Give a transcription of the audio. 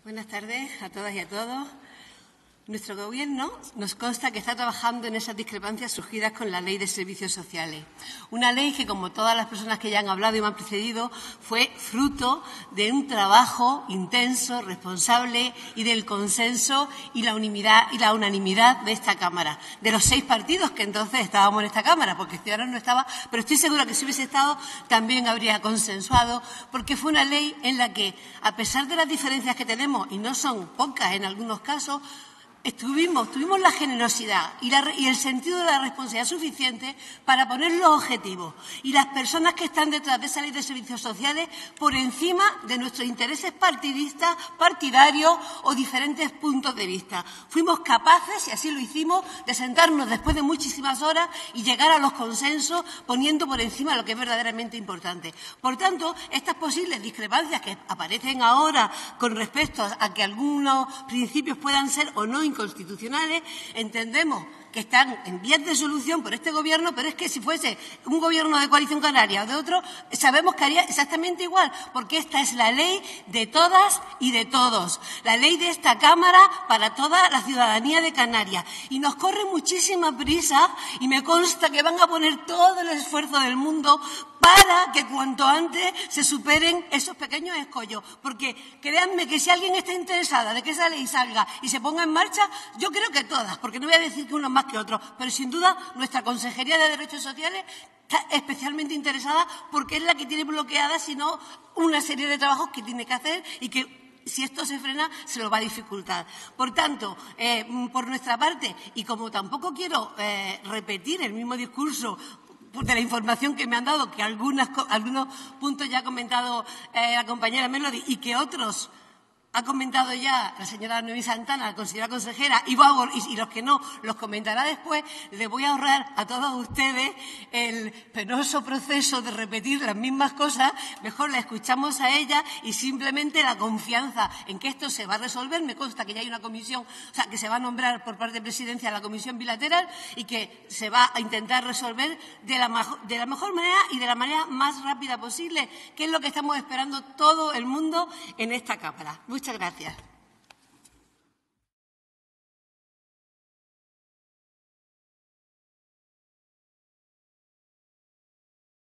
Buenas tardes a todas y a todos. Nuestro Gobierno nos consta que está trabajando en esas discrepancias surgidas con la Ley de Servicios Sociales. Una ley que, como todas las personas que ya han hablado y me han precedido, fue fruto de un trabajo intenso, responsable y del consenso y la unanimidad de esta Cámara. De los 6 partidos que entonces estábamos en esta Cámara, porque Ciudadanos no estaba, pero estoy segura que si hubiese estado también habría consensuado, porque fue una ley en la que, a pesar de las diferencias que tenemos, y no son pocas en algunos casos, tuvimos la generosidad y el sentido de la responsabilidad suficiente para poner los objetivos y las personas que están detrás de esa ley de servicios sociales por encima de nuestros intereses partidistas, partidarios o diferentes puntos de vista. Fuimos capaces, y así lo hicimos, de sentarnos después de muchísimas horas y llegar a los consensos poniendo por encima lo que es verdaderamente importante. Por tanto, estas posibles discrepancias que aparecen ahora con respecto a que algunos principios puedan ser o no inconstitucionales, entendemos que están en vías de solución por este Gobierno, pero es que si fuese un Gobierno de coalición canaria o de otro, sabemos que haría exactamente igual, porque esta es la ley de todas y de todos, la ley de esta Cámara para toda la ciudadanía de Canarias. Y nos corre muchísima prisa y me consta que van a poner todo el esfuerzo del mundo para que cuanto antes se superen esos pequeños escollos. Porque créanme que si alguien está interesada de que esa ley salga y se ponga en marcha, yo creo que todas, porque no voy a decir que unos más que otros, pero sin duda nuestra Consejería de Derechos Sociales está especialmente interesada porque es la que tiene bloqueada, si no, una serie de trabajos que tiene que hacer y que, si esto se frena, se lo va a dificultar. Por tanto, por nuestra parte, y como tampoco quiero repetir el mismo discurso de la información que me han dado, que algunos puntos ya ha comentado la compañera Melody y que otros ha comentado ya la señora Noemí Santana, la consejera y los que no los comentará después, les voy a ahorrar a todos ustedes el penoso proceso de repetir las mismas cosas. Mejor la escuchamos a ella y simplemente la confianza en que esto se va a resolver. Me consta que ya hay una comisión, o sea, que se va a nombrar por parte de Presidencia la comisión bilateral y que se va a intentar resolver de la mejor manera y de la manera más rápida posible, que es lo que estamos esperando todo el mundo en esta Cámara. Muchas gracias.